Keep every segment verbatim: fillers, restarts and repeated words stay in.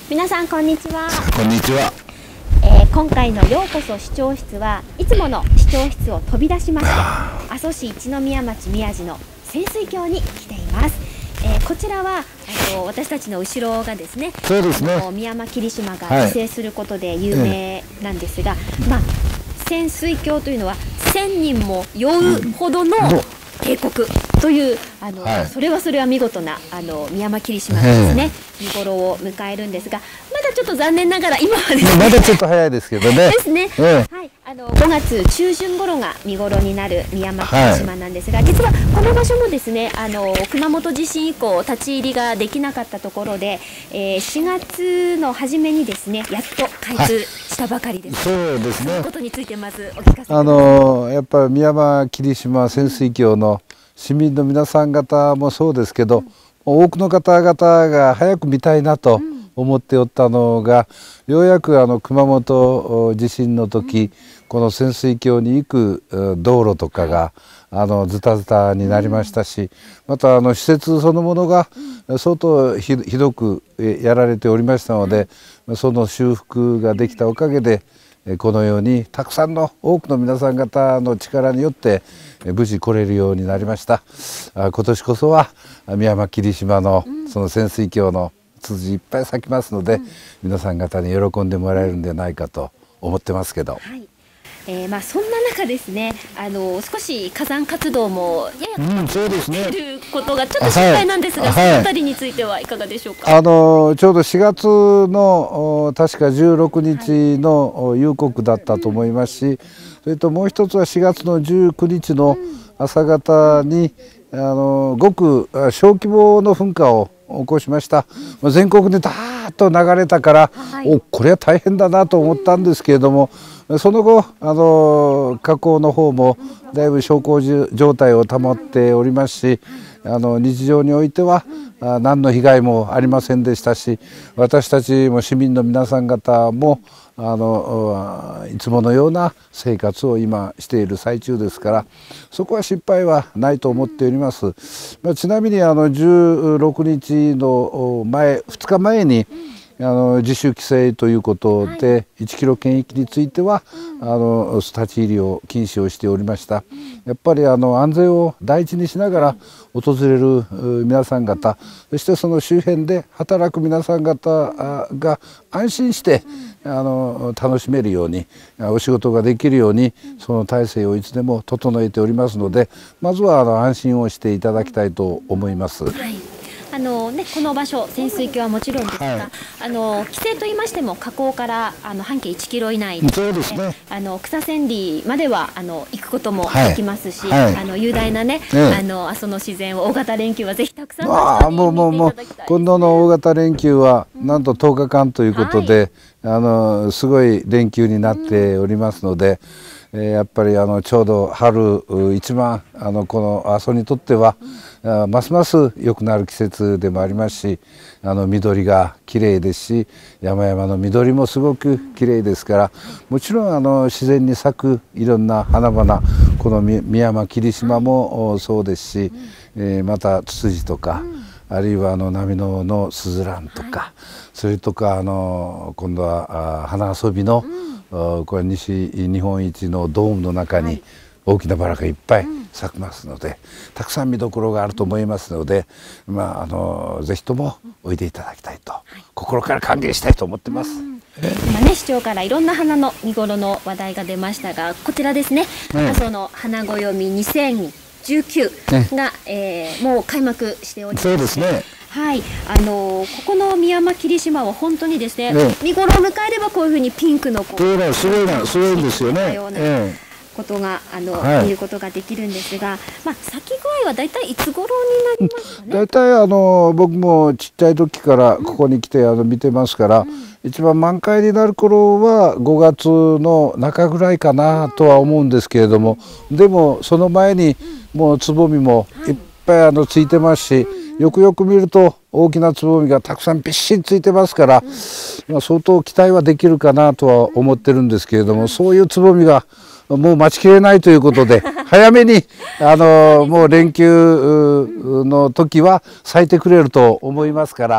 皆さんこんにちは。 こんにちは。 えー、今回のようこそ視聴室はいつもの視聴室を飛び出しまして阿蘇市一宮町宮地の潜水峡に来ています。えー、こちらはあの私たちの後ろがですね、 そうですね、 あの宮間霧島が自生することで有名なんですが、はい、まあ潜水峡というのはせんにんも酔うほどの渓谷というあの、はい、それはそれは見事なあの宮間霧島がですね、見頃を迎えるんですが、まだちょっと残念ながら今はですね、 まだちょっと早いですけどね。 ですね。はい、あのごがつちゅうじゅん頃が見頃になる宮間霧島なんですが、はい、実はこの場所もですね、あの熊本地震以降立ち入りができなかったところで、えー、しがつの初めにですね、やっと開通したばかりです。 そうですね。 そのことについてまずお聞かせください。 あのやっぱり宮間霧島潜水峡の市民の皆さん方もそうですけど、うん、多くの方々が早く見たいなと思っておったのが、うん、ようやくあの熊本地震の時、うん、この潜水峡に行く道路とかが、はい、あのズタズタになりましたし、うん、またあの施設そのものが相当ひどくやられておりましたので、うん、その修復ができたおかげでこのようにたくさんの多くの皆さん方の力によって無事来れるようになりました。今年こそは宮間霧島のその潜水峡のツツジいっぱい咲きますので、うん、皆さん方に喜んでもらえるんではないかと思ってますけど、はい、 えー、まあそんな中ですね、あの少し火山活動もややそうですね、 ということがちょっと心配なんですが、はい、そのあたりについてはいかがでしょうか。 あのちょうどしがつの確かじゅうろくにちの夕刻だったと思いますし、それともう一つはしがつのじゅうくにちの朝方にあのごく小規模の噴火を起こしました。全国でダーッと流れたから、はい、おこれは大変だなと思ったんですけれども、その後あの火口の方もだいぶ小康状態を保っておりますし、あの日常においては何の被害もありませんでしたし、私たちも市民の皆さん方もあのいつものような生活を今している最中ですから、そこは失敗はないと思っております。まあ、ちなみにあのじゅうろくにちの前ふつかまえにあの自主規制ということでいちキロ圏域についてはあの立ち入りを禁止をしておりました。やっぱりあの安全を第一にしながら訪れる皆さん方、そしてその周辺で働く皆さん方が安心してあの楽しめるように、お仕事ができるようにその体制をいつでも整えておりますので、まずはあの安心をしていただきたいと思います。はい、 あのね、この場所潜水峡はもちろんですが、はい、あの規制といいましても河口からあの半径いちキロ以内で、 そうですね、 あの草千里まではあの行くこともできますし、はいはい、あの雄大なね、うん、あの阿蘇の自然を大型連休はぜひたくさんの人に見ていただきたい。もうもうもう今度の大型連休はなんととおかかんということで、はい、あのすごい連休になっておりますので。うん、やっぱりあのちょうど春一番あのこの阿蘇にとっては、うん、ますます良くなる季節でもありますし、あの緑がきれいですし、山々の緑もすごくきれいですから、もちろんあの自然に咲くいろんな花々、この宮間霧島もそうですし、うん、えー、またツツジとか、うん、あるいはあの波ののスズランとか、はい、それとかあの今度はあ花遊びの、うん、これは西日本一のドームの中に大きなバラがいっぱい咲きますので、はい、たくさん見どころがあると思いますので、まあ、あのぜひともおいでいただきたいと、はい、心から歓迎したいと思ってます。 今ね、市長からいろんな花の見頃の話題が出ましたが、こちらですね、阿蘇の花暦にせんじゅうきゅうが、ね、えー、もう開幕しております。 そうですね。 はい、あのー、ここの宮間霧島は本当にですね、ね、見頃を迎えればこういうふうにピンクのこう、 そうだ、すごいな、すごいんですよね。 ことがあの、はい、見ることができるんですが、まあ、咲き具合はだいたいいつ頃になりますかね。 だいたいあの僕もちっちゃい時からここに来てあの見てますから、うん、一番満開になる頃はごがつの中ぐらいかなとは思うんですけれども、うん、でもその前にもうつぼみもいっぱいあのついてますし、うん、よくよく見ると大きなつぼみがたくさんびっしりついてますから、うん、まあ、相当期待はできるかなとは思ってるんですけれども、そういうつぼみがもう待ちきれないということで早めにあのもう連休の時は咲いてくれると思いますから、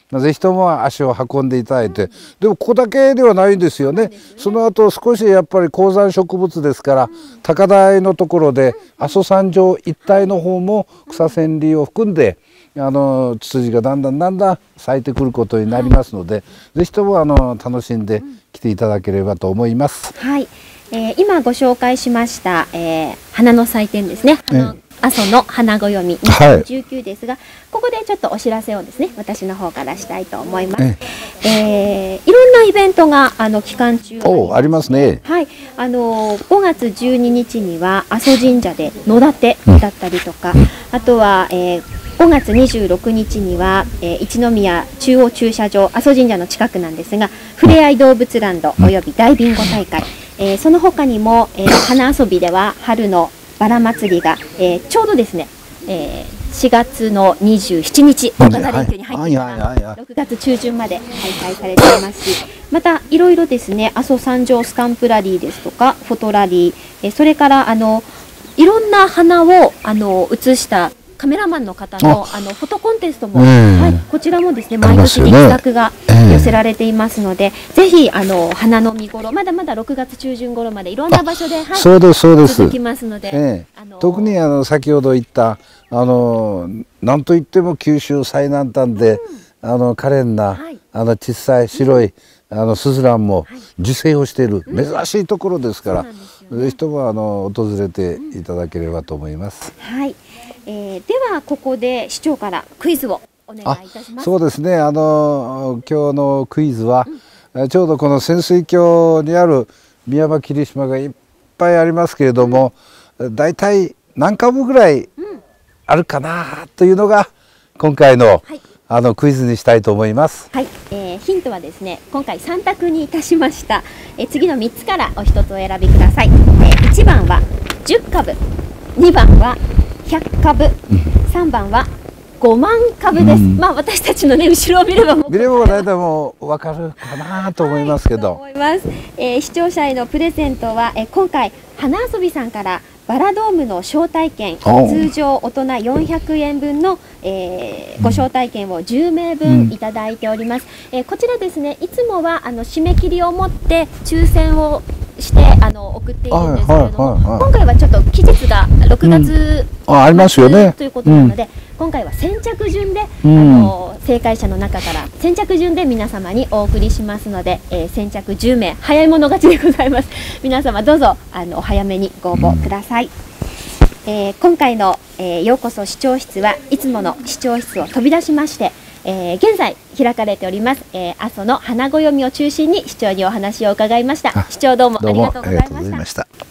ぜひとも足を運んでいただいて、でもここだけではないんですよね。その後少しやっぱり高山植物ですから、高台のところで阿蘇山上一帯の方も草千里を含んであのツツジがだんだんだんだん咲いてくることになりますので、ぜひともあの楽しんで来ていただければと思います。 はい、えー、今ご紹介しました、えー、花の祭典ですね。阿蘇の花暦にせんじゅうきゅうですが、はい、ここでちょっとお知らせをですね、私の方からしたいと思います。ええー、いろんなイベントがあの期間中ありますね。 はい、あのごがつじゅうににちには阿蘇神社で野立てだったりとか、うん、あとは、えー、ごがつにじゅうろくにちには、えー、一宮中央駐車場、阿蘇神社の近くなんですが、ふれあい動物ランドおよび大ビンゴ大会、えー、その他にも、えー、花遊びでは春のバラ祭りが、えー、ちょうどですね、えー、しがつのにじゅうしちにち大型連休に入ってからろくがつちゅうじゅんまで開催されていますし、またいろいろですね、阿蘇山上スタンプラリーですとかフォトラリー、えー、それからあのいろんな花をあの写したカメラマンの方のあのフォトコンテストも、はい、こちらもですね毎年力作が寄せられていますので、ぜひあの花の見頃まだまだろくがつちゅうじゅん頃までいろんな場所で、はい、 そうですそうです、 続きますので、 ええ、あの特にあの先ほど言ったあのなんといっても九州最南端で、うん、あの可憐な、はい、あの小さい白い、うん、あのスズランも受精をしている、うん、珍しいところですから、うん、ぜひともあの訪れていただければと思います。 はい、えー、ではここで市長からクイズをお願いいたします。 そうですね、あの今日のクイズは、うん、ちょうどこの潜水峡にある宮間霧島がいっぱいありますけれども、だいたい何株ぐらいあるかなというのが今回の、はい、あのクイズにしたいと思います。 はい、えー、ヒントはですね、今回さん択にいたしました。えー、次のみっつからお一つお選びください。えー、いちばんはじゅっかぶ、にばんはひゃっかぶ、さんばんはごまんかぶです。うん、まあ私たちのね後ろを見ればもう見れば大体もうわかるかなと思いますけど。 はい、思います。えー、視聴者へのプレゼントは、えー、今回花遊びさんからバラドームの招待券、通常大人よんひゃくえんぶんの、えー、ご招待券をじゅうめいぶんいただいております。うん、えー、こちらですね、いつもはあの締め切りをもって抽選をしてあの送っているんですけれども、今回はちょっと期日がろくがつ、 うん、あありますよねということなので、うん、今回は先着順で、うん、あの正解者の中から先着順で皆様にお送りしますので、えー、先着じゅうめい早い者勝ちでございます。皆様どうぞあのお早めにご応募ください。うん、えー、今回の、えー、ようこそ視聴室はいつもの視聴室を飛び出しまして、えー、現在開かれております、えー、阿蘇の花暦を中心に市長にお話を伺いました。市長どうもありがとうございました。